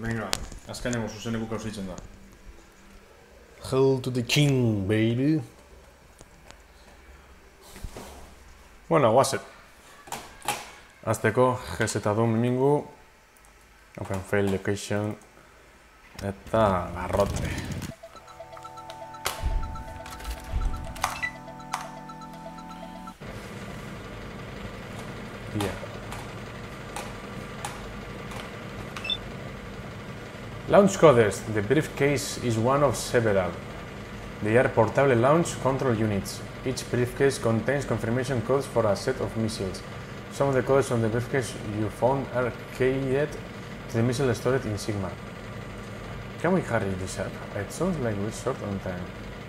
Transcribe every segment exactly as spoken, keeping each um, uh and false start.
Venga, azkenengo zuzeneko kausitzen da. Hail to the king, baby. Bueno, guazen. Azteko, G Z du mimingu. Open fail location. Eta garrote. Yeah. Launch coders. The briefcase is one of several. They are portable launch control units. Each briefcase contains confirmation codes for a set of missiles. Some of the codes on the briefcase you found are keyed to the missile stored in Sigma. Can we hurry this up? It sounds like we're short on time.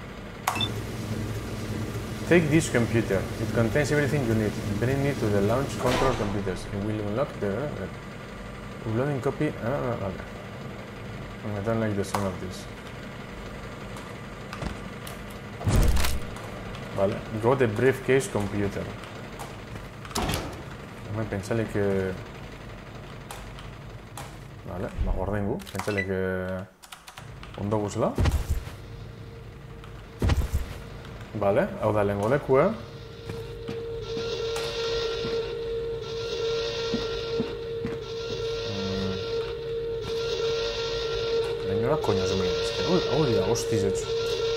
Take this computer. It contains everything you need. Bring it to the launch control computers. It will unlock the uh, uploading copy. Uh, okay. I don't like the sound of this. Vale, go the briefcase computer. Hemen pentsale que... Vale, ba gordengu, pentsale que... Ondo guzela. Vale, hau da lehengo lekua. Lehenora koño zumen. Hau dira, hostiz etxu.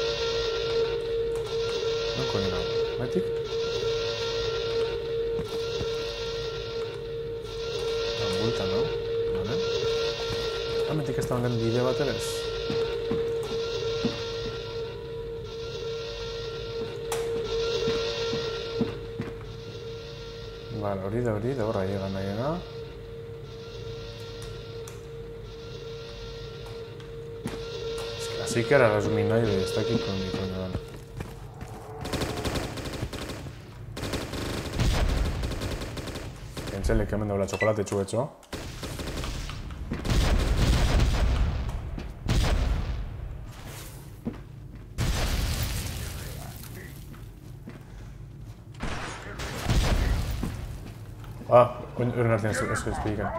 No coño nada. Matic. La multa, ¿no? Vale. Ah, Matic estaban en bideo bateres. Vale, hori da hori da horra llegan nahiena. Es que así que era resumir nahi está aquí con mi coño dan. Pentsele que hemen daula txokolate txuetxo. Ah, euren artean ez ez espika.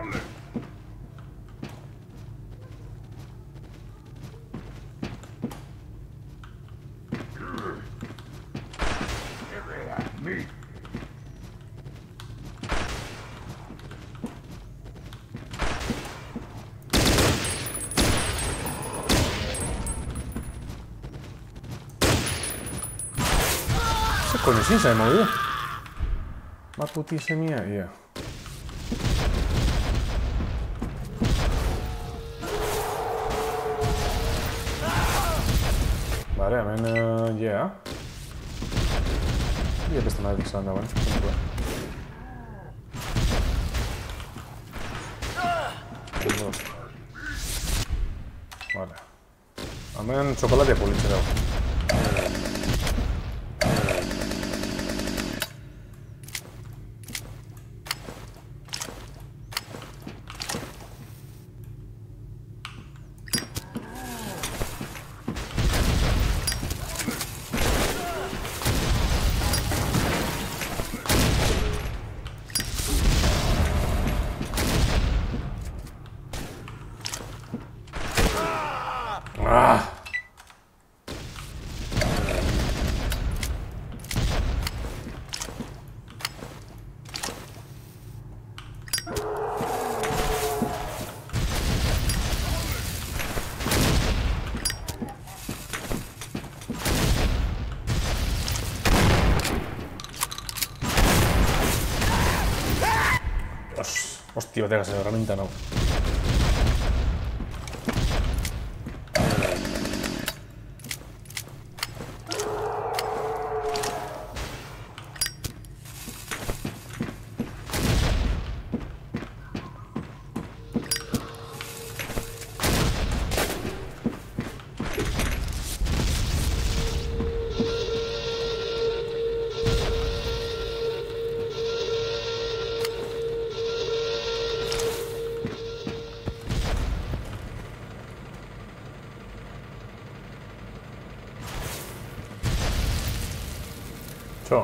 ¿Qué coño es esa de movido? Ma putissemia, yeah. Vale, hemen, uh, yeah. Ia beste nahi izan da, bueno. Vale. Hemen txokolatea politxe dago. Ah! Dios, hostia, bateak zen herramienta nau. Txo.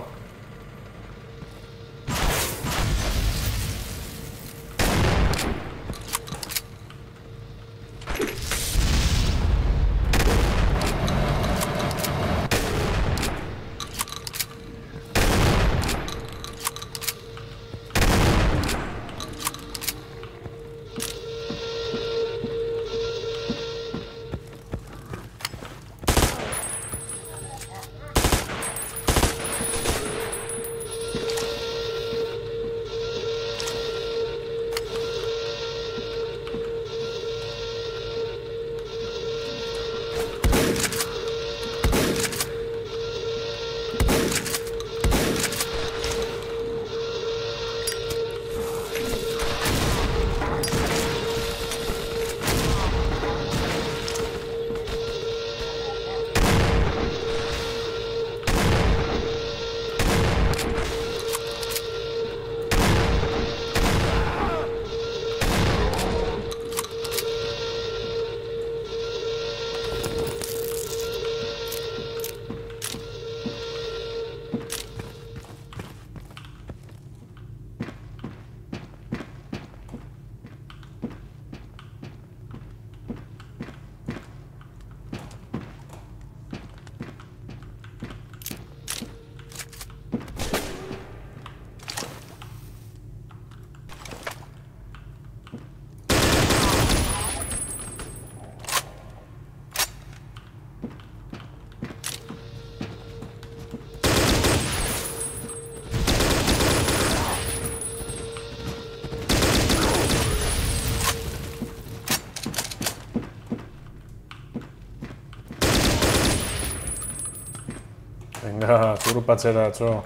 Venga, zurupatzera, atxo.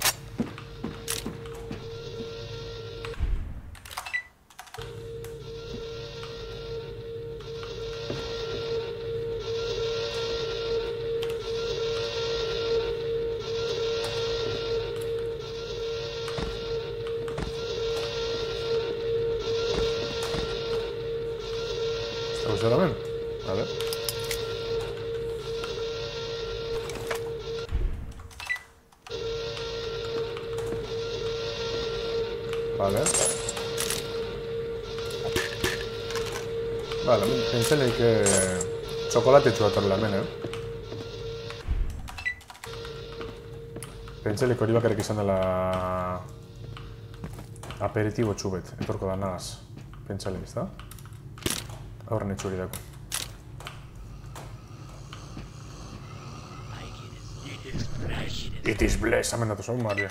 Solament? Vale. Vale. Vale, pentselik txokolatetxu atorrela hemen, eh? Pentselik hori bakarrik izan dela aperitibo txubet, etorko da nagaz. Pentselik, ez da? Aurren etxuri dako. It is blessed, hemen datu zaun, Maria.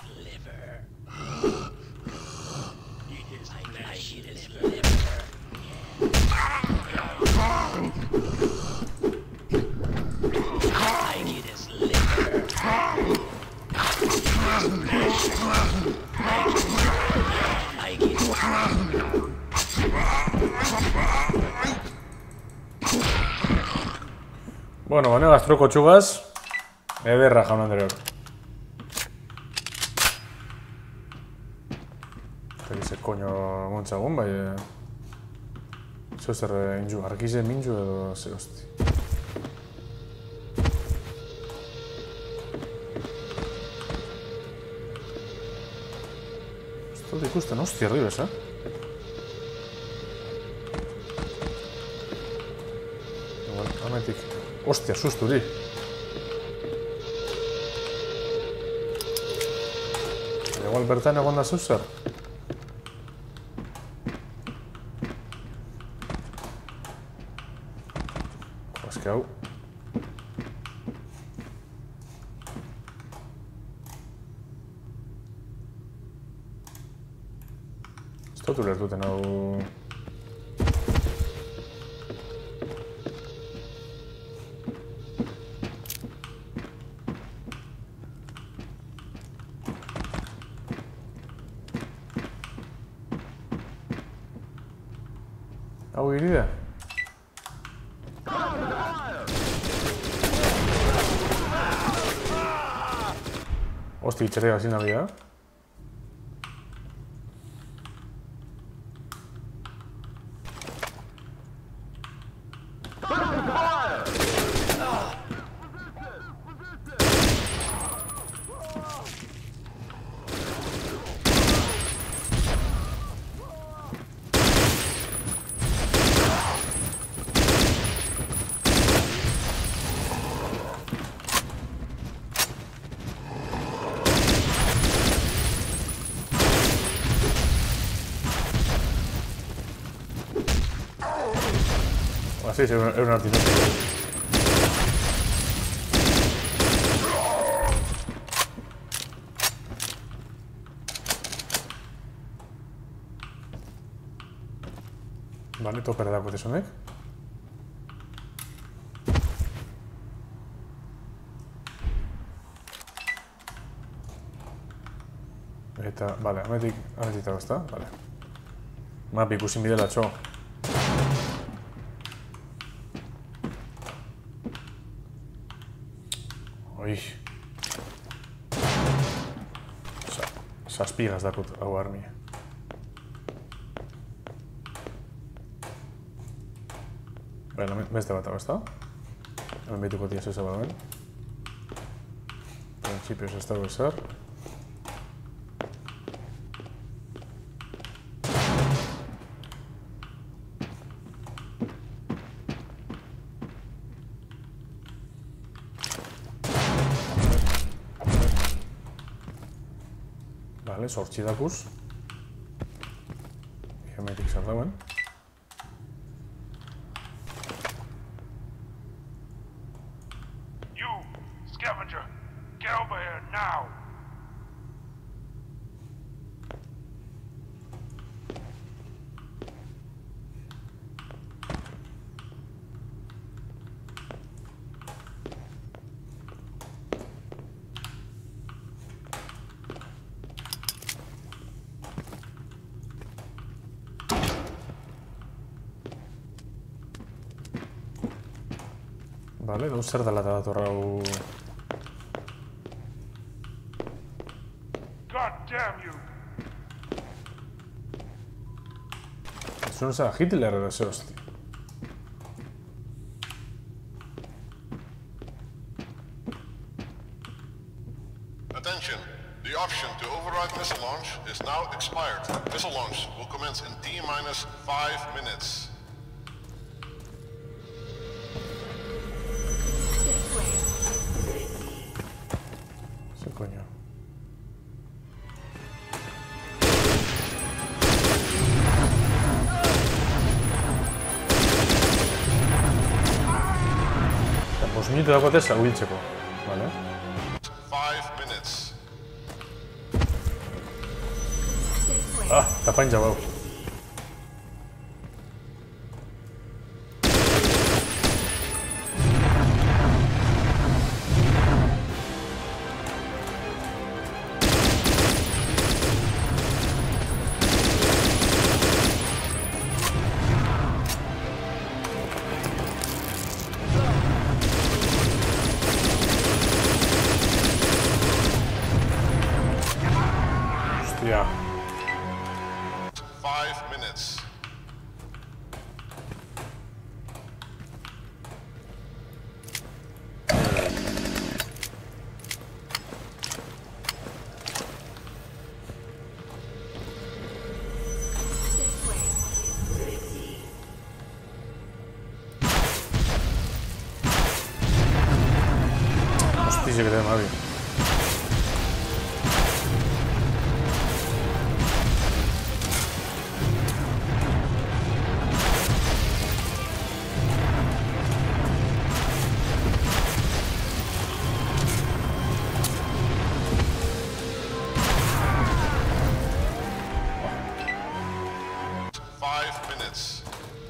Bueno, banegaz truko txugaz, ederra jaun Andreok. Egize koño gontzagun, bai... Zeu zer inju, argize minju edo ze hosti. Ez dut ikusten, hosti arribez, eh? Igual, ametik... Ostia, susturi. Igual bertan egon da zuzer. Eske hau. Ez dut ulertuten hau... Hau irida? Hosti, itxerria ezin nabia. Sí, sí, es un artificio. Vale, topera da kotezonek. Eta, vale, ametik, ametik dago, ezta? Vale. Map ikusin bidela, txo. Oi. Saspigaz dakot hau armi. Baina, beste bat hau, ezta? Hemen behituko tia zeza badamen. Principios ez dago ezer. Vale, sortzi dakuz. Hemetik zer dauen. You, scavenger, get over here now. Vale, deus zer dela eta datorra hau... God damn you! Zuen zara Hitler ere ze hosti. Attention! The option to override missile launch is now expired. Missile launch will commence in T minus five minutes. ¿Qué coño? Bost minutu dagoate zabiltzeko, vale? Five minutes. Ah, tapain jabau. Hostia. Five minutes. Hostia, se queda mal. Five minutes.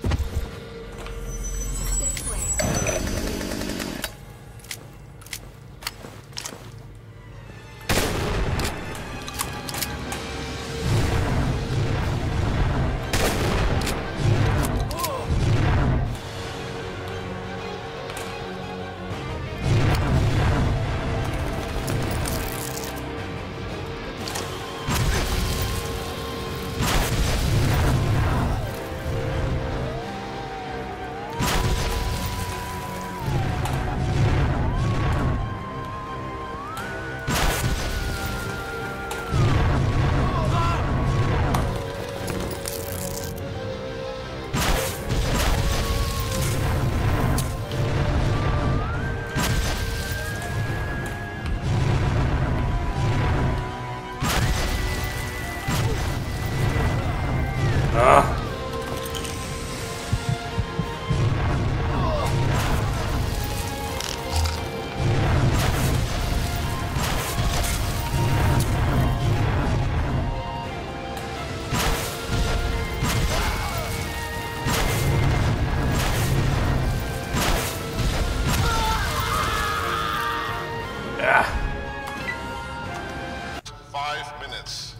Ah. Ah. Five minutes.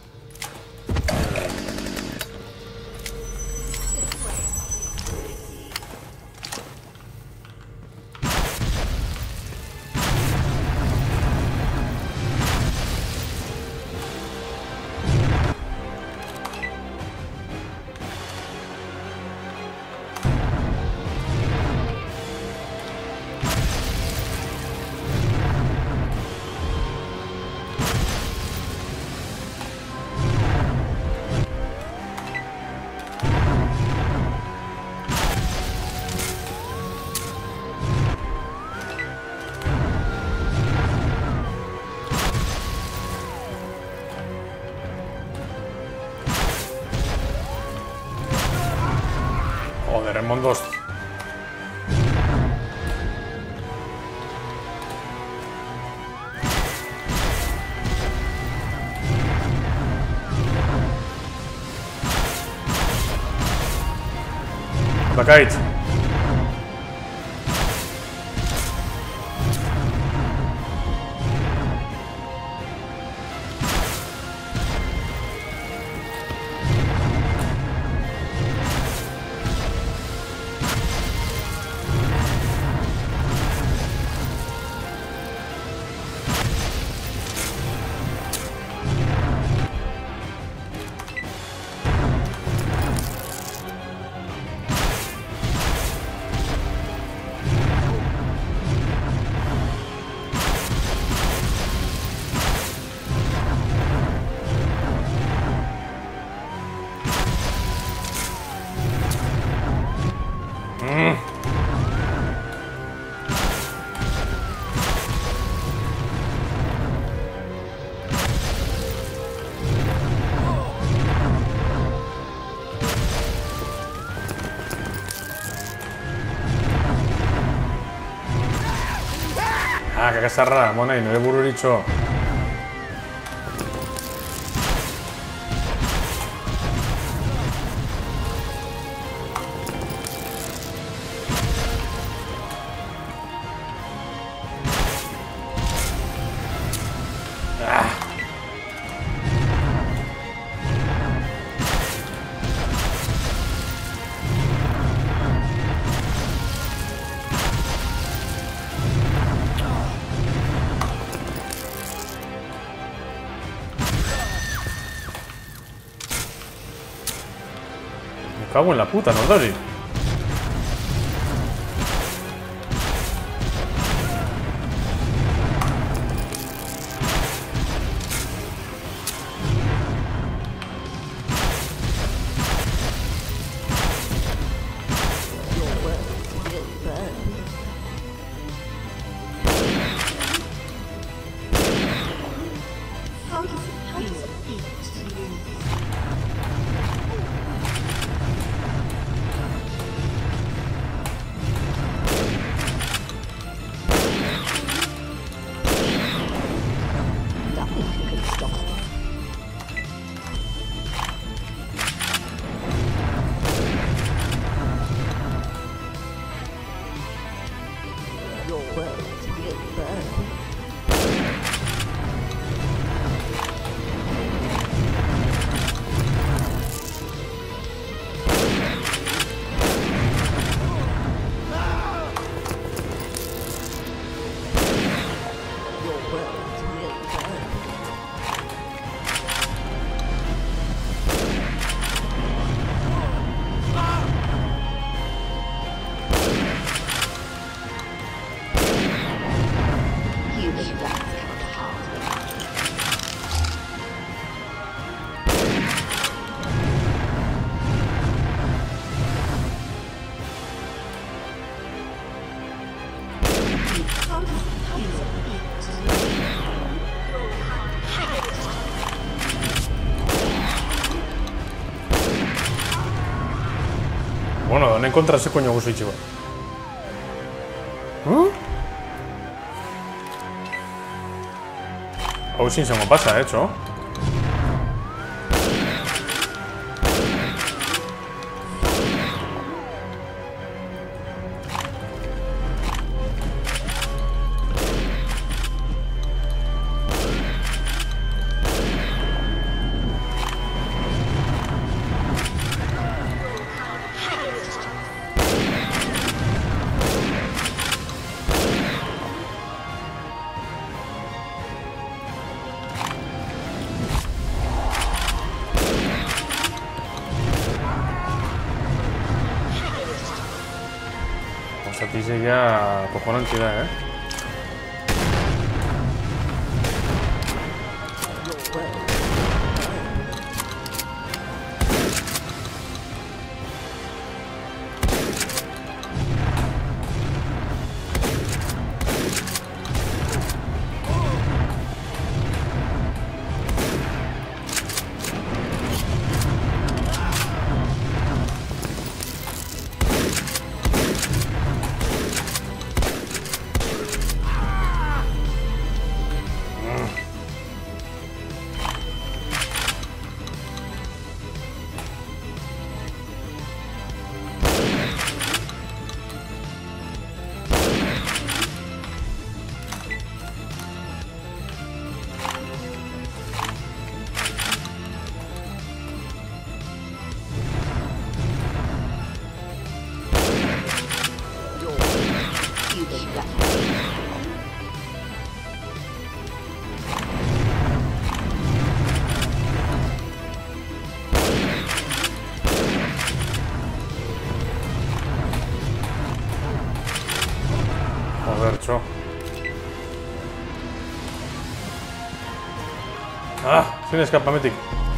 Joder, en Mondos. Atacáis. kakasarra, monai, nire bururitxo. Me cago en la puta, Nordori. Bueno, non encontrase coño guzu itxiba. ¿Eh? Hau sin zango pasa, eh, txo? Dice ya cojonante da, eh. Ah, sin escapamentic.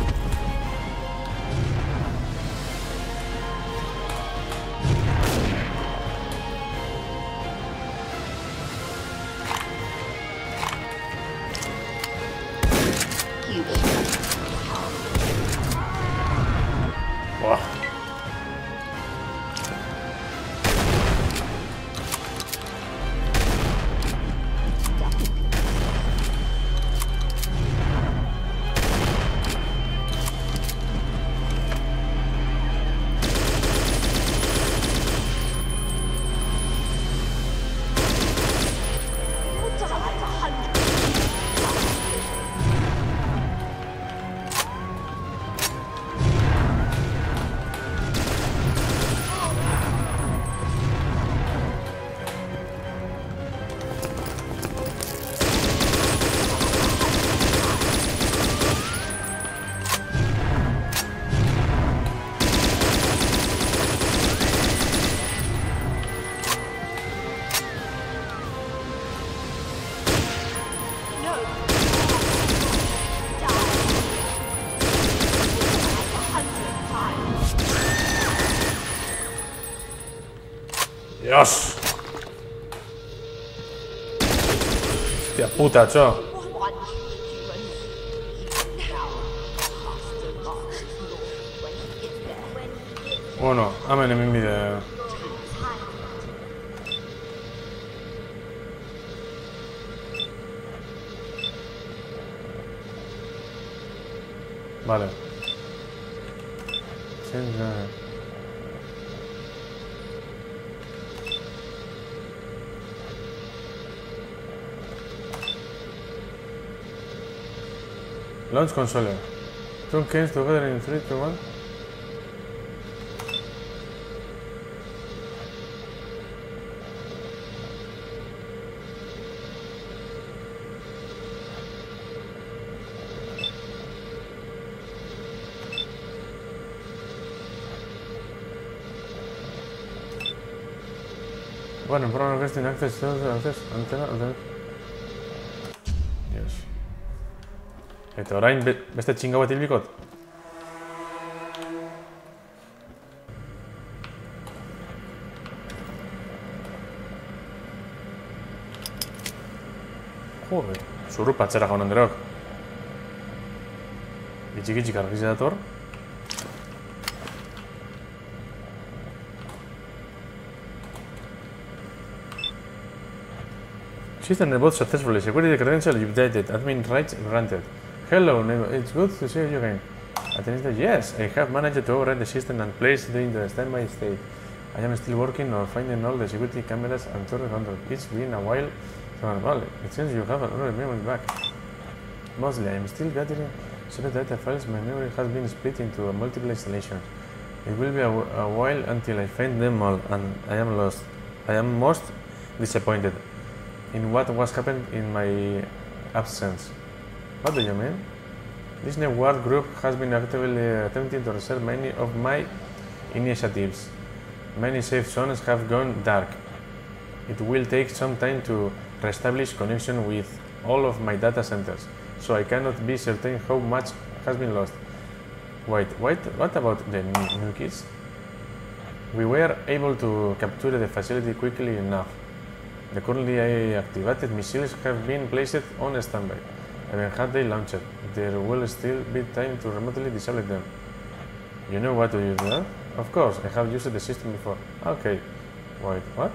Buah. Dios. Hostia puta, cho. Bueno, amen en mi video. Vale. Launch console. Two games together in three, two, one. Bueno, program requesting access to access antenna antenna. Yes. Eta orain be, beste txinga bat hilbikot. Jode, zurru patxera jaun handerok. Gitxik-gitxik argiz dator. System reboot successfully. Security credential updated. Admin rights granted. Hello, neighbor. It's good to see you again. Attendant, yes, I have managed to override the system and place it in the standby state. I am still working on finding all the security cameras and turret control. It's been a while. Well, it seems you have another memory back. Mostly, I am still gathering separate data files. My memory has been split into multiple installations. It will be a, a while until I find them all, and I am lost. I am most disappointed in what was happened in my absence. What do you mean? This new work group has been actively attempting to reserve many of my initiatives. Many safe zones have gone dark. It will take some time to reestablish connection with all of my data centers, so I cannot be certain how much has been lost. Wait, wait, what about the new kids? We were able to capture the facility quickly enough. The currently activated missiles have been placed on standby. Even had they launched, there will still be time to remotely disable them. You know what to use that? Of course, I have used the system before. Okay. Wait, what?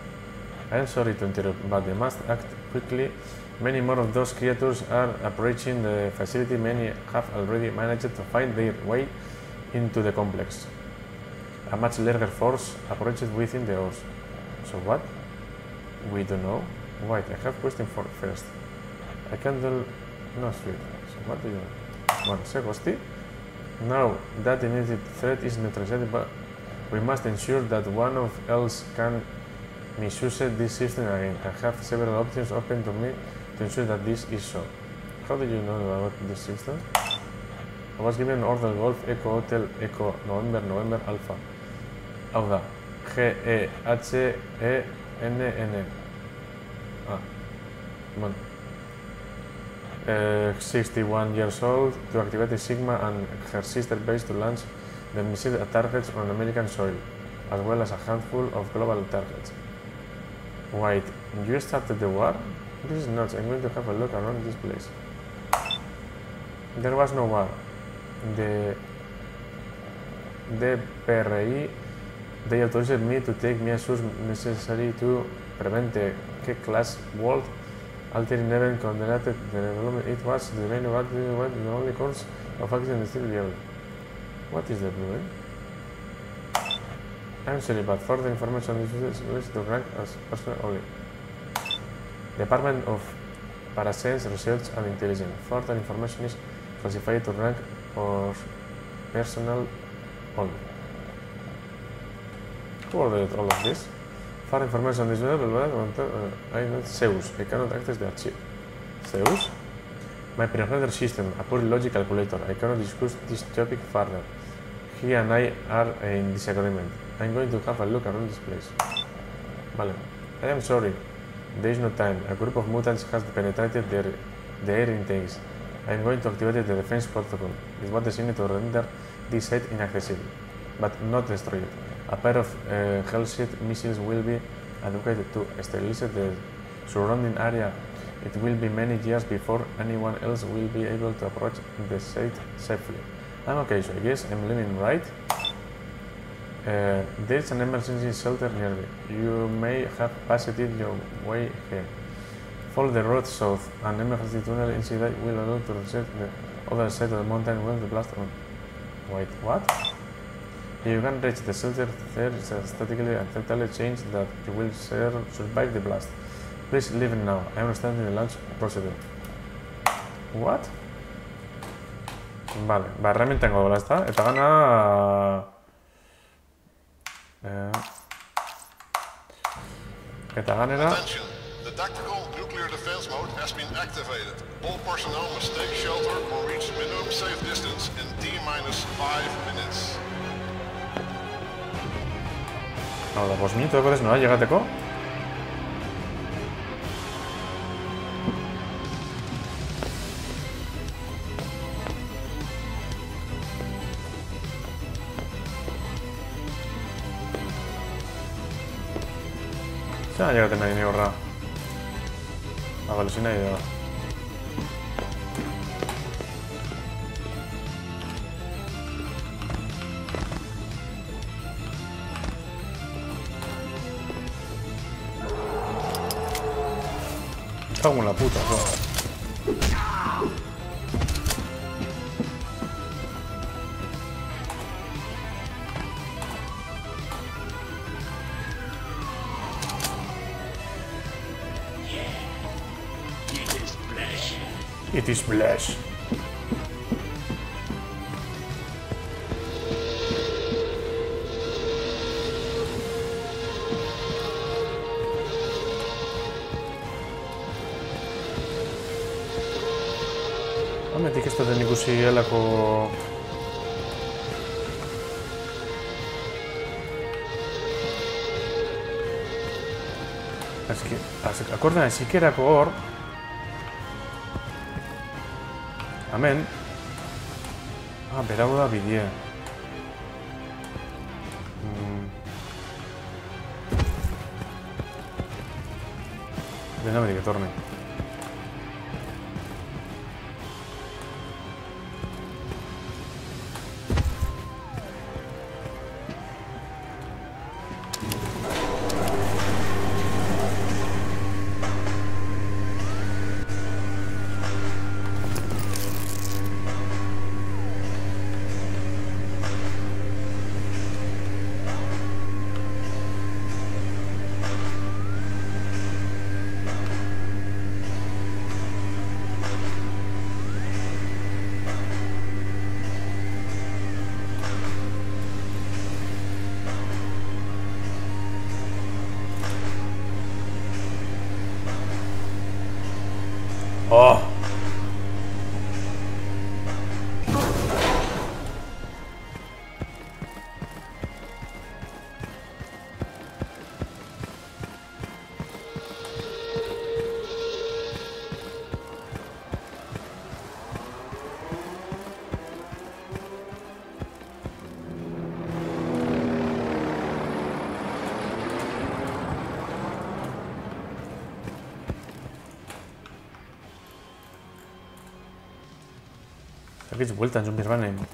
I am sorry to interrupt, but they must act quickly. Many more of those creatures are approaching the facility. Many have already managed to find their way into the complex. A much larger force approaches within the hours. So what? We don't know. Wait, I have a question for first. I can do no sweet. So what do you know? One second. Now that the immediate threat is neutralized, but we must ensure that one of else can misuse this system again. I have several options open to me to ensure that this is so. How do you know about this system? I was given order Golf Echo Hotel Echo November November Alpha. Hau da. G E H E N N. Ah. Bueno. Uh, sixty-one years old to activate the Sigma and her sister base to launch the missile targets on American soil, as well as a handful of global targets. Wait, you started the war? This is nuts. I'm going to have a look around this place. There was no war. The D P R I, they authorized me to take measures necessary to prevent the K-class world altering event condemned the development. It was the main what the only course of action is still real. What is the problem? I'm sorry, but further information is used to rank as personnel only. Department of Parascience Research and Intelligence. Further information is classified to rank or personnel only. Who ordered all of this? Further information is available. I know Zeus. I cannot access the archive. Zeus? My preferred system, a pure logic calculator. I cannot discuss this topic further. He and I are in disagreement. I'm going to have a look around this place. Vale. I am sorry. There is no time. A group of mutants has penetrated their, the air intakes. I am going to activate the defense protocol. It was designed to render this site inaccessible, but not destroy it. A pair of uh, Hellshield missiles will be allocated to sterilize the surrounding area. It will be many years before anyone else will be able to approach the site safely. I'm okay, so I guess I'm living right. Uh, there's an emergency shelter nearby. You may have passed it your way here. Follow the road south. An emergency tunnel inside will allow to reach the other side of the mountain where the blast on. Wait, what? You can reach the shelter. There is a statically and totally change that you will survive the blast. Please leave now. I understand the launch procedure. What? Vale, ba, herramienta tengo dola, ezta? Eta gana... Eh... Eta ganera... Attention! The tactical nuclear defense mode has been activated. All personnel must take shelter or reach minimum safe distance in T minus five minutes. Hau da, bost minutu dago nola llegateko? Zena llegaten nahi ni horra? Ah, bale, zin nahi da. Me cago en la puta, ¿no? It is flesh. Ametik ez duten ikusi helako... Eski, akordan ezikerako hor... Hemen... Ah, berau da bidea. Mm. Dena berik etorne. Oh. Aquí vueltas zombies van en...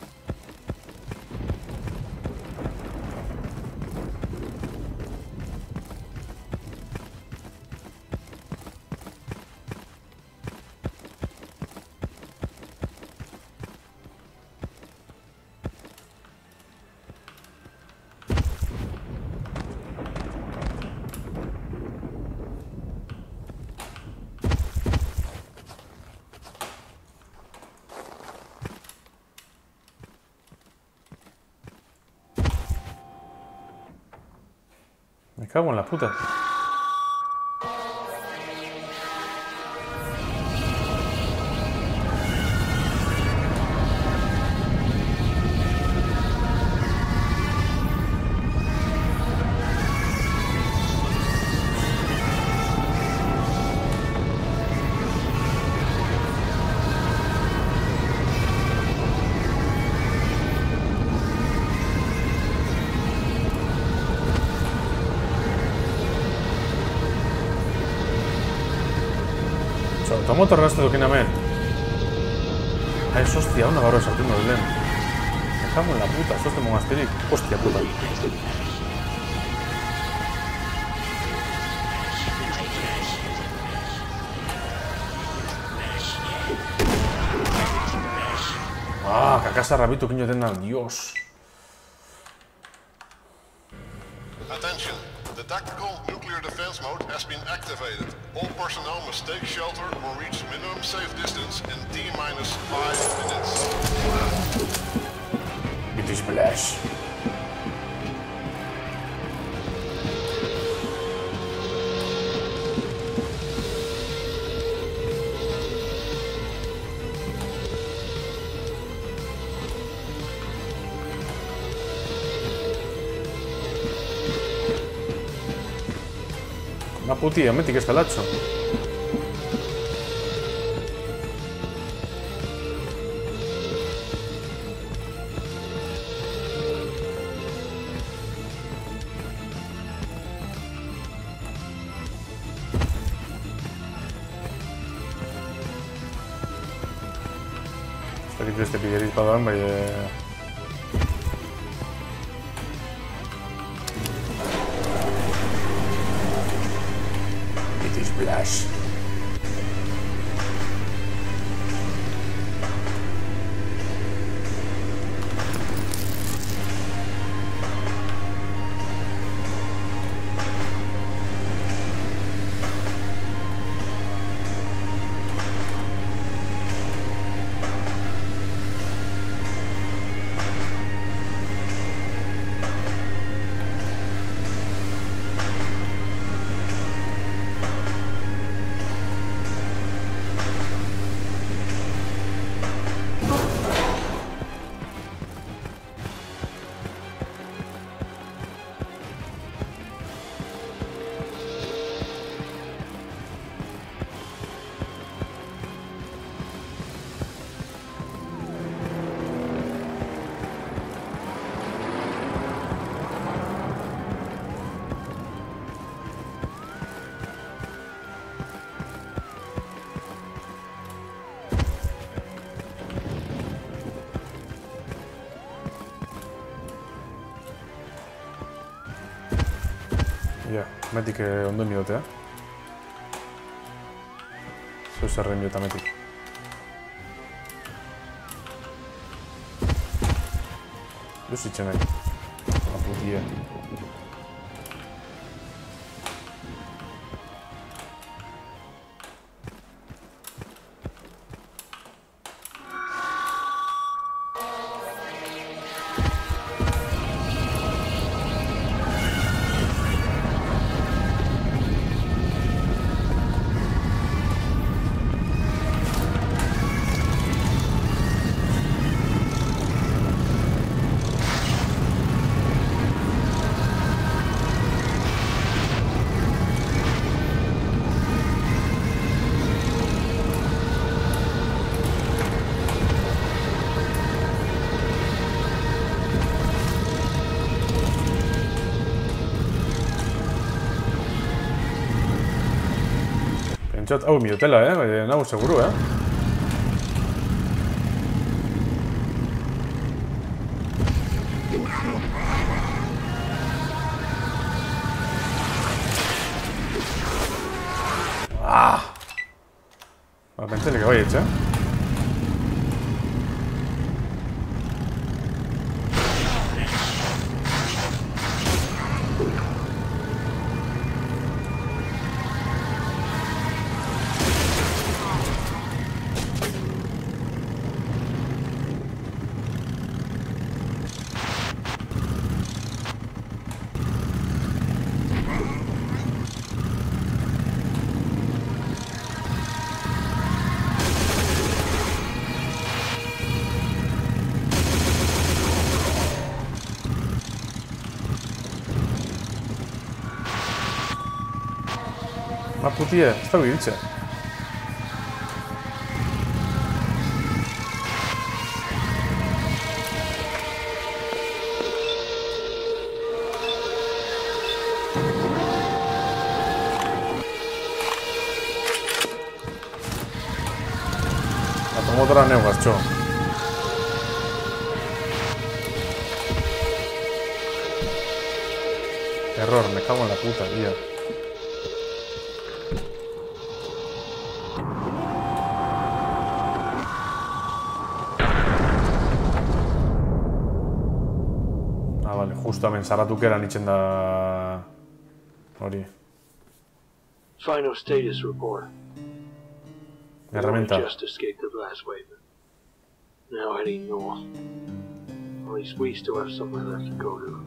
Me cago en la puta. το ράστο το κίναμε. Α, σώστη, αού να βαρώ σε αυτήν το λέμε. Dejamos la puta, σώστε μοναστήρι. Hostia puta. Ah, κακά σαραβίτο κίνιο δεν είναι Dios. Attention, the tactical nuclear defense mode has been activated. All personnel must take shelter or reach minimum safe distance in T minus five minutes. It is blessed. Ma puti, ammetti che sta laccio. Sta di queste piglie di padamba e... Splash. Γεια, μέτι και οντομιώτε. Σώσα ρέμιωτα μέτι. Δούσιτσε να είναι. Από διέ. Oh, mi tela, eh, andiamo sicuro, eh. Ah! Ma pensate che vai, c'è? Ma putie, stavi dicendo? motora neu, gaztxo. Error, me cago en la puta, tío. Ah, vale, justo hemen sarratuk eran itxen da... hori. Final status report. Herramienta. We just escaped the blast wave. Now heading north. At least we still have somewhere left to go to.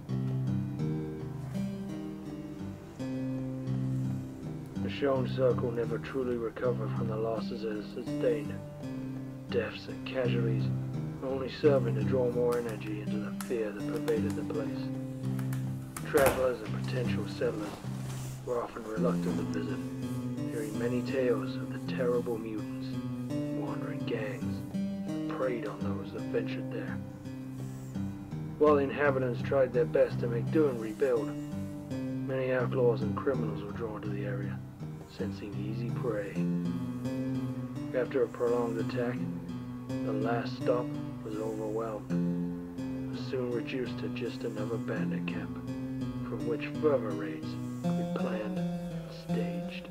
The shown circle never truly recovered from the losses it has sustained. Deaths and casualties only serving to draw more energy into the fear that pervaded the place. Travelers and potential settlers were often reluctant to visit, hearing many tales of the terrible mutants, wandering gangs, that preyed on those that ventured there. While the inhabitants tried their best to make do and rebuild, many outlaws and criminals were drawn to the area, sensing easy prey. After a prolonged attack, the last stop was overwhelmed, and soon reduced to just another bandit camp, from which further raids could be planned and staged.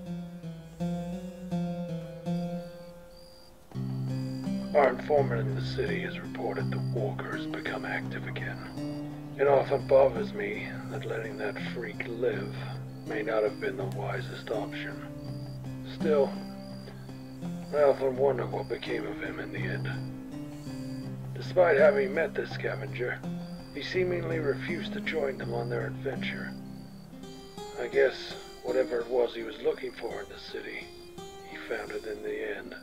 Our informant in the city has reported the Walker has become active again. It often bothers me that letting that freak live may not have been the wisest option. Still, I often wonder what became of him in the end. Despite having met the scavenger, he seemingly refused to join them on their adventure. I guess whatever it was he was looking for in the city, he found it in the end.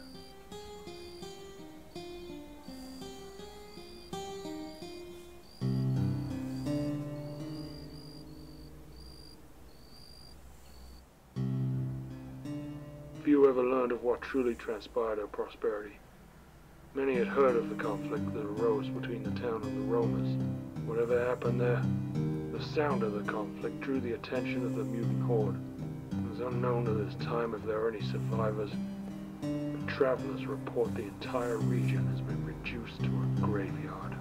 Few ever learned of what truly transpired at Prosperity. Many had heard of the conflict that arose between the town and the Romans. Whatever happened there, the sound of the conflict drew the attention of the mutant horde. It was unknown at this time if there were any survivors, but travelers report the entire region has been reduced to a graveyard.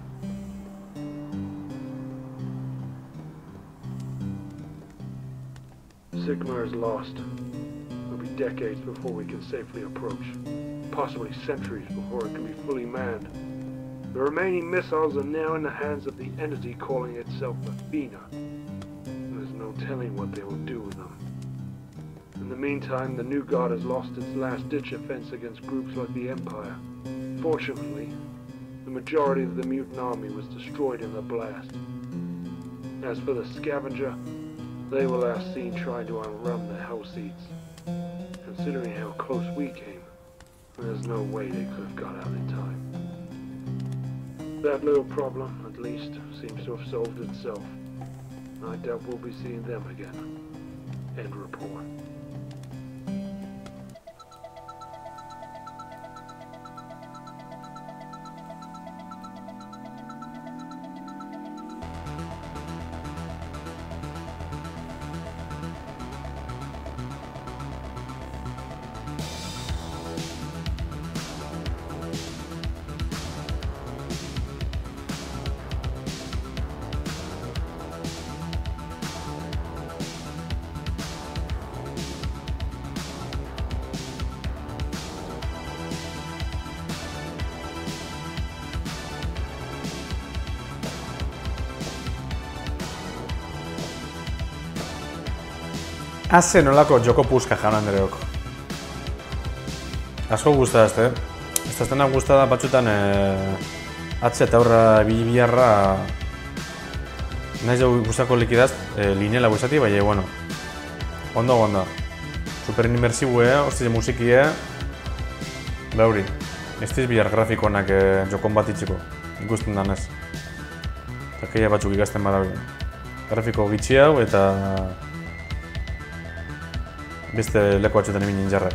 Sigmar is lost. It'll be decades before we can safely approach. Possibly centuries before it can be fully manned. The remaining missiles are now in the hands of the entity calling itself Athena. There's no telling what they will do with them. In the meantime, the new god has lost its last-ditch offense against groups like the Empire. Fortunately, the majority of the mutant army was destroyed in the blast. As for the scavenger, they were last seen trying to unrun the Hellseeds. Considering how close we came, there's no way they could have got out in time. That little problem, at least, seems to have solved itself. I doubt we'll be seeing them again. End report. Haze nolako joko puska jaun Andreok. Asko guztadazte, eh? Ez daztena guztada batxutan eh, atze eta aurra biharra nahiz dugu guztako likidaz eh, linela guizati, bai, bueno, ondo ondo. Super inmersiue, hostize musikie, beuri, ez diz bihar grafikonak eh, jokon bat itxiko, ikusten danez. Eta keia batzuk ikasten badago. Grafiko gitxi hau eta beste leku batzuetan egin ninjarrak.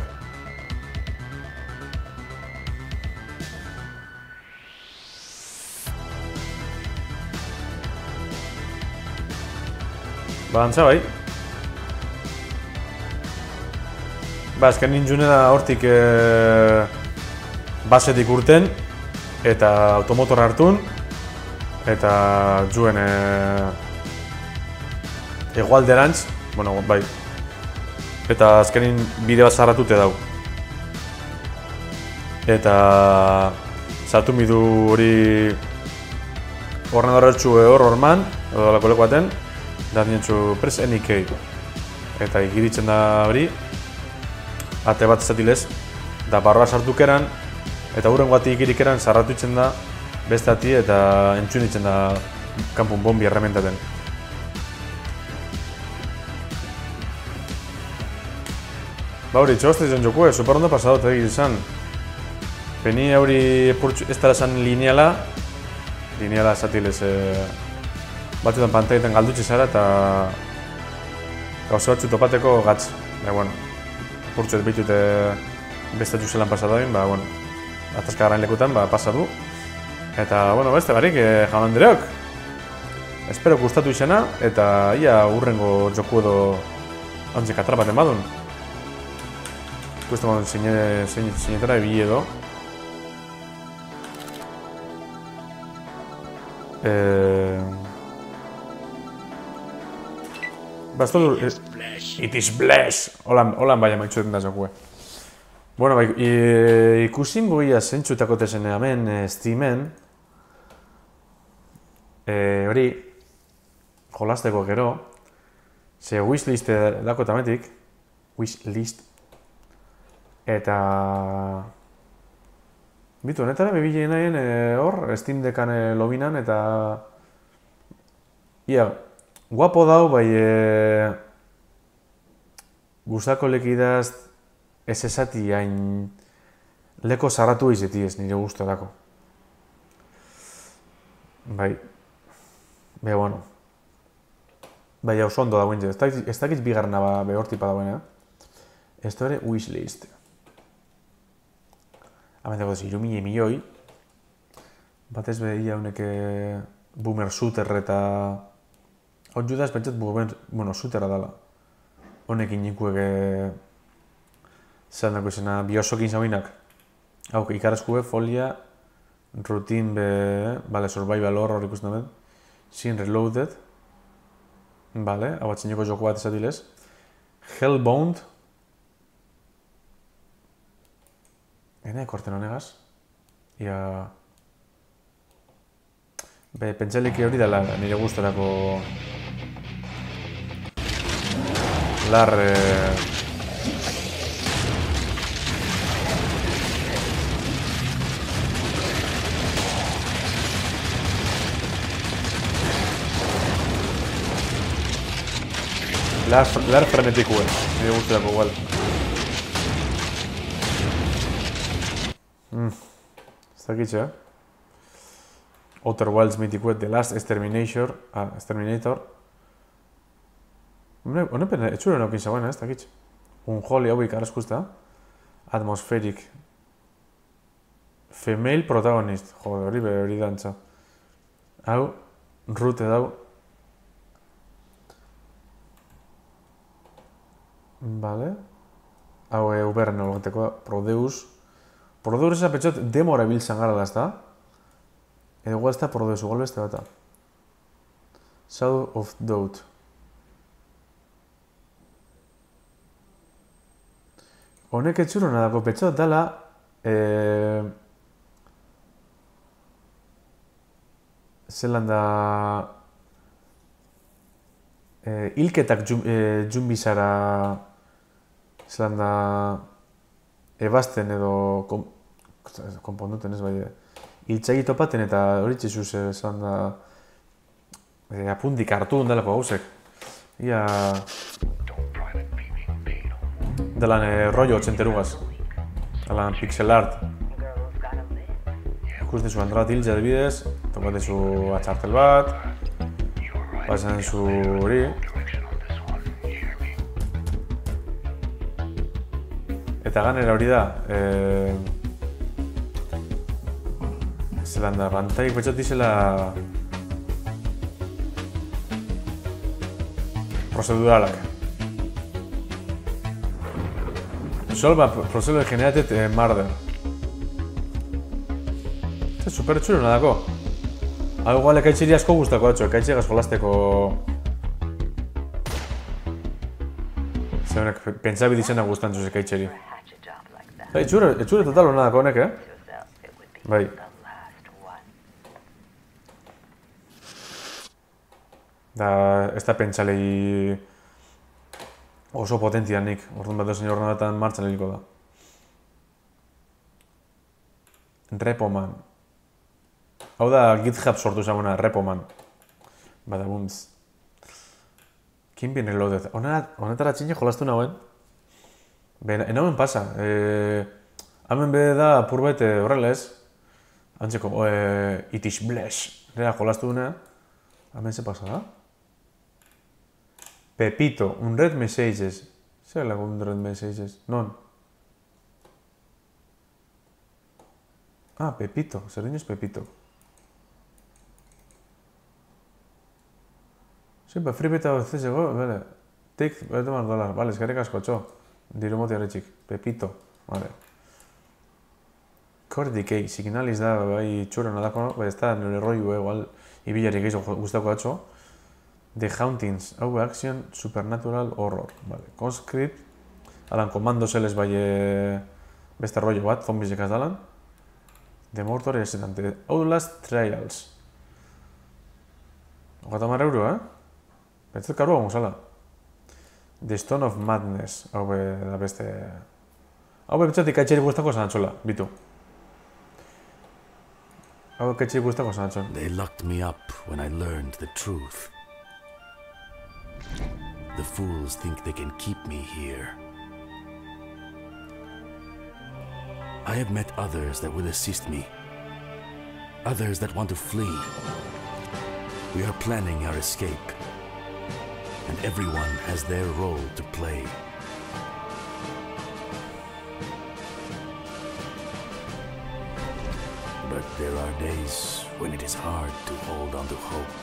Ba, antza bai. Ba, azken nintzune da hortik e... basetik urten, eta automotor hartun, eta juen e, egualderantz, bueno, bai, eta azkenin bide bat zarratute dau. Eta sartu midu hori horren horretxu hor horman, edo lako leku baten, da nientxu press N K. Eta igiritzen da hori, ate bat esatilez, da barroa sartukeran, eta hurren guati ikirikeran zarratu itzen da beste ati eta entzunitzen da kanpun bombi errementaten. Ba hori, txoste izan jokue, super ondo pasado eta egin izan. Peni hori ez dara esan lineala, lineala esatilez batzutan pantaietan galdutxe zara eta gauza batzu topateko gatz. Ba, bueno, purtsu ez behitute beste zelan pasadoin, ba, bueno, atazka garain lekutan, ba, pasadu. Eta, bueno, beste barik, eh, jaun Andreok. Espero gustatu izena, eta ia urrengo joku edo hantzek atrapaten badun. Ikusten badun sinetara ebi edo. Eh... Basto dur... It is bless! Holan, holan baina maitxuten da jokue. Bueno, bai, ikusin goia zentxutako tezen hemen Steamen. Hori, jolazteko gero, ze wishlist dako tametik, wishlist, eta... Bitu, honetara bebilein nahien hor, Steam dekan lobinan, eta... Ia, guapo dau, bai... Gustako lekidaz, ez esati hain... Leko zarratu izeti ez, nire guztu dako. Bai... Be, bueno. Bai, oso ondo dagoen jo. Ez dakiz bigarna ba, behortipa dagoen, eh? Ez ere wishlist. Hemen dago ziru mila milioi. Batez behia honeke boomer shooter eta... Hon judaz pentsat boomer, bueno, shootera dala. Honekin nikueke... Zeran dako izena, Bioshockin zauinak. Hau, ikarazkue, folia, routine be... Bale, survival horror ikusten daben. Sin Reloaded. Bale, hau batzen joko joko bat esatilez. Hellbound. Ena ekorten honegaz. Ia... Be, pentsalik hori dela nire gustorako... Lar... Eh... Lar, lar frenetikuen, nire guztiako igual. Mm. Ez dakitxe, eh? Outer Wilds mitikuet, The Last Exterminator. Ah, Exterminator. Honepen, etxure nokin zagoen, ez dakitxe. Unholy hau ikarazkuzta. Atmospheric. Female protagonist. Jode, hori be, hori dantza. Hau, rute dau. Vale. Hau, e, uberren olgateko, Prodeus. Prodeus esa petxot demora biltzen gara da, ez da? Edo igual ez da Prodeus, igual beste bata. Shadow of Doubt. Honek etxurona dako petxot dala... Eh... Zelan da... Eh, hilketak jum, eh, jumbizara... Zelan da... Ebazten edo... Kom, konponduten ez bai... Hiltzagi topaten eta hori txizuz zelan da... Eh, apuntik hartu ondalako gauzek. Ia... Delan eh, rollo txenterugaz. Delan pixel art. Ikusten zu andrat hiltze adibidez. Topaten zu atxartel bat. Pasan zu hori. Eta ganera hori da, eh, zelan da, bantaik betxot dizela proceduralak. Solve a procedure generated eh, murder. Ez, super txuruna dako. Hau igual ekaitxeri asko guztako atxo, ekaitxeri jolasteko... Zeronek, pentsabi ditzena guztan txuz ekaitxeri. Bai, etxure, etxure total hona dako honek, eh? Bai. Da, ez da pentsalei oso potentianik, orduan bat dozen jornadatan martxan heliko da. Repoman. Hau da GitHub sortu zamona, Repoman. Badabuntz. Kim bien reloaded. Honetara txine jolastu nagoen. Enauen pasa. Hemen be da purbet horrela ez. Antzeko, it is bless. Nera jolastu duna. Hemen ze pasa da? Pepito, un red messages. Zer lagu un red messages? Non. Ah, Pepito. Zer dino es Pepito. Sí, pa free beta C S G O, vale. Take, vale, tomar dólar. Vale, eskerrik asko, txo. Diru moti horretxik. Pepito. Vale. Core Decay. Signaliz da, bai, txura nadako, bai, ez da, nire roiu, igual, ibilari gehiago guztako atxo. The Hauntings. Hau action, supernatural, horror. Vale. Conscript. Alan, komando zeles bai beste rollo bat, zombies ekaz dalan. The Mortor Residente. Outlast Trials. Ogata mar euro, eh? Betzat karua gomozala. The Stone of Madness. Hau be, da beste... Hau be, betxatik kaitxeri guztako zanatxola, bitu. Hau be, kaitxeri guztako zanatxon. They locked me up when I learned the truth. The fools think they can keep me here. I have met others that will assist me. Others that want to flee. We are planning our escape. And everyone has their role to play. But there are days when it is hard to hold on to hope.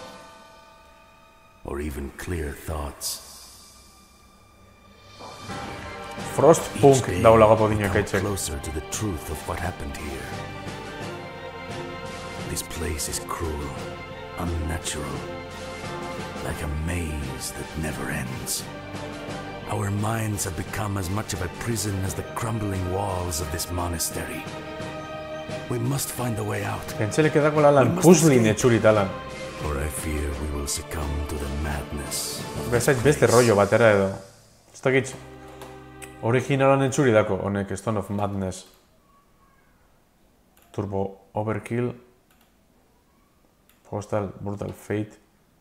Or even clear thoughts. Frostpunk daulago podino ekaitxek. Closer to the truth of what happened here. This place is cruel, unnatural, like a maze that never ends. Our minds have become as much of a prison as the crumbling walls of this monastery. We must find a way out. Pentselek edako lalan puzzlin etxurit alan. Or I fear we will succumb to the madness. Bezait beste rollo batera edo. Ez dakit originalan etxuri dako, honek Stone of Madness. Turbo Overkill. Postal Brutal Fate.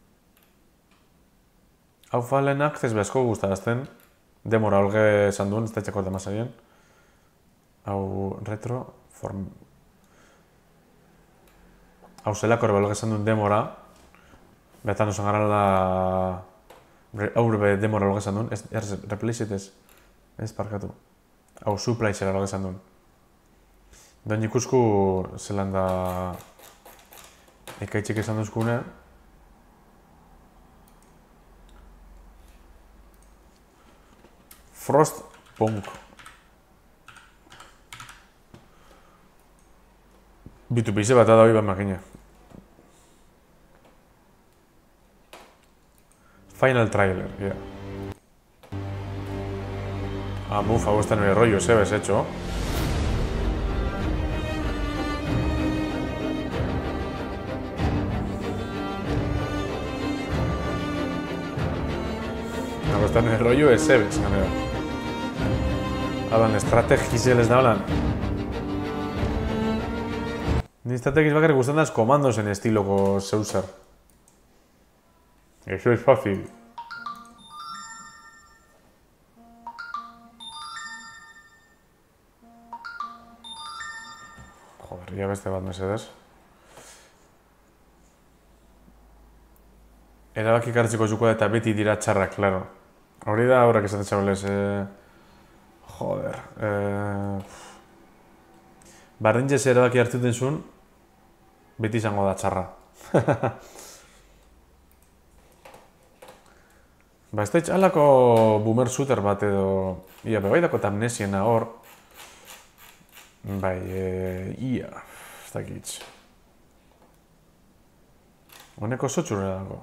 Hau falenak zez bezko guztarazten. Demora olge esan duen, ez da etxako eta mazarien. Hau retro. Form... Hau zelako olge esan duen demora. Betan osan gara la... Aurbe demora olge esan duen. Ez replicit ez. Ez parkatu. Hau supply zera olge esan duen. Doin ikusku zelan da... Ekaitxik esan duzkune. Frostpunk. Bitu pize bat da hori bat makina. Final trailer, ya. Yeah. Ah, bufa, hau está nire rollo, se ves hecho. Hau está nire rollo, es se ves, ganero. Hablan estrategiz les da hablan. Ni estrategiz bakarrik gustan das comandos en estilo Saucer. Eso es fácil. Joder, ya beste bat mesedes. Erabaki hartzeko zuko da eta beti dira txarrak, claro. Hori da horrek esaten txabeles, eh... Joder, eh... Barrentzez erabaki hartzuten zuen, beti izango da txarra. Ba, ez da itxalako boomer shooter bat edo... Ia, bebai dako amnesiena hor. Bai, e... Ia... Ez Ez dakitz. Honeko oso txurrera dago.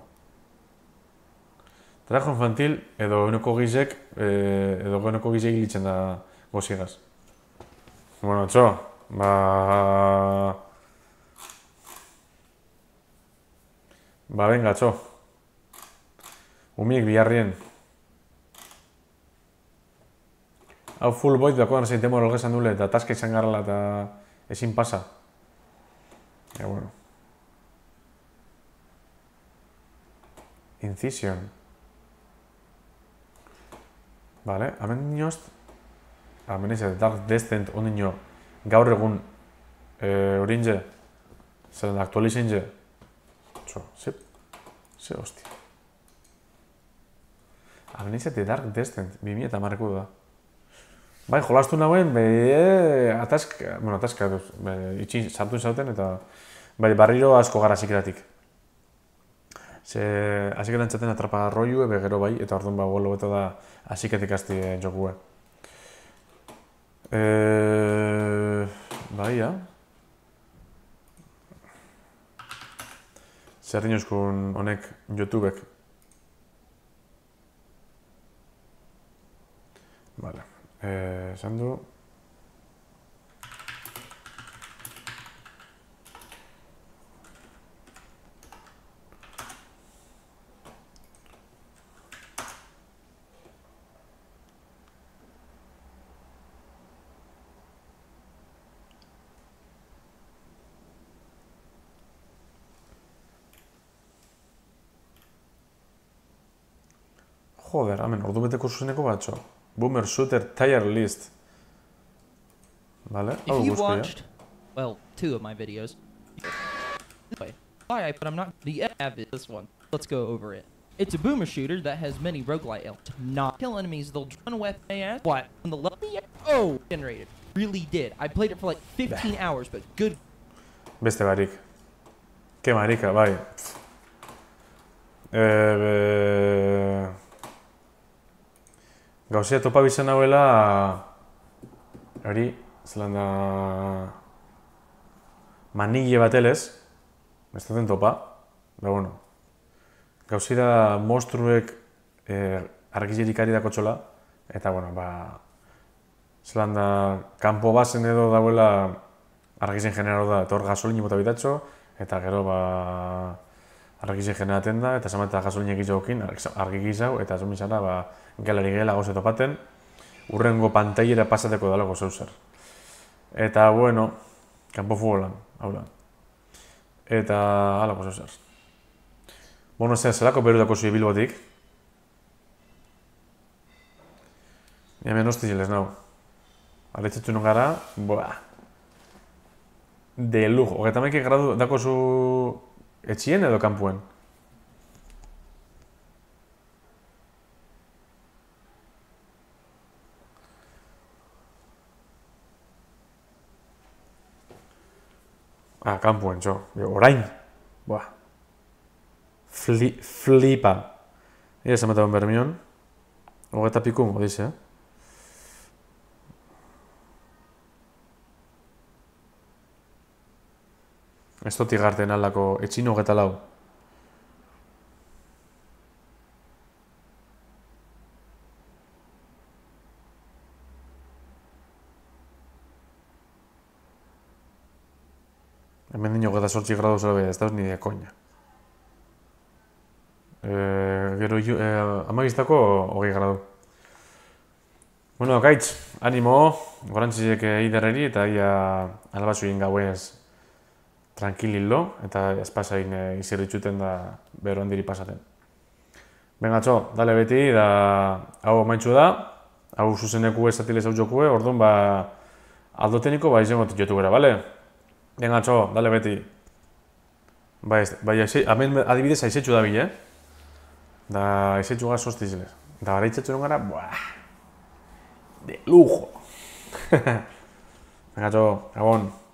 Trabajo infantil edo honeko gizek, edo honeko gizek hilitzen da goziegaz. Bueno, txo, ba... Ba, venga, txo. Umiek biharrien. Hau full boit dakoan zeite morol gezan dule eta taska izan garrala eta ezin pasa. E, bueno. Incision. Vale, hemen dinozt. Hemen izan, Dark Descent ondino gaur egun horin je. Zeren aktualizin je. Txo, ze... Ze hostia. Hemen izan, Dark Descent, bi mila eta marreko da. Bai, jolastu nahuen, be, ataska, bueno, ataska duz, be, itxin sartu izauten eta bai, barriro asko gara zikeratik. Ze, aziketan txaten atrapa roiu, ebe gero bai, eta orduan ba, golo beto da aziketik asti jokue. E, bai, ja. Zer dinozkun honek YouTubek. Vale. Eh, esan du... Joder, hemen, ordu beteko zuzeneko batxo. Boomer Shooter Tier List. Vale, if you watched, well, two of my videos, anyway, why, but I'm not the F is this one. Let's go over it. It's a boomer shooter that has many roguelite elements. Not kill enemies, they'll run away from their ass. What? On the level, oh, generated. Really did. I played it for like fifteen hours, but good. Beste barik. Ke marika, bai. Eh, Gauzia topa bizan hauela... Hori, zelan da... Manille batelez. Ez duten topa. Ba, bueno. Gauzira monstruek eh, argizerik ari dako txola. Eta, bueno, ba... Zelan da... Kampo bazen edo dauela... Argizen generaro da, eta hor gasolini bota bitatxo. Eta gero, ba... Argizen generaten da, eta zamata gasolinek izokin, argi gizau, eta zomin zara, ba... Galari gela goze topaten, urrengo pantailera pasateko dalago zeuzer. Eta, bueno, kanpo futbolan, hau da. Eta, halako zeuzer. Bueno, zer, zelako berudako zui Bilbotik. Hemen hosti ziles nau. Aletxetxu non gara, boa. De lujo. Ogeta maike gradu dako zu etxien edo kanpuen? Ah, kanpuen, txo. Orain. Buah. Fli, flipa. Ira esan bataben bermion. Ogeta pikun, odize, eh? Ez doti garten alako etxin hogeta lau. Hemen dino hogeta sortzi gradu zara bera, ez da ni de koña. E, gero, e, amagiztako hogei gradu. Bueno, gaitz, animo, gorantzizek eiderreri eta ia albatzu egin gauez tranquililo, eta espasain e, izirritxuten da bero handiri pasaten. Benga, txo, dale beti, da hau maintxu da, hau zuzeneku esatilez hau jokue, orduan ba aldoteniko ba izango jotu gara, bale? Benga, txo, dale beti. Ba, ez, bai, hemen adibidez aizetxu da bile, eh? Da aizetxu gara sostizilez. Da gara itzetxu gara, buah, de lujo. Venga, txo, gabon.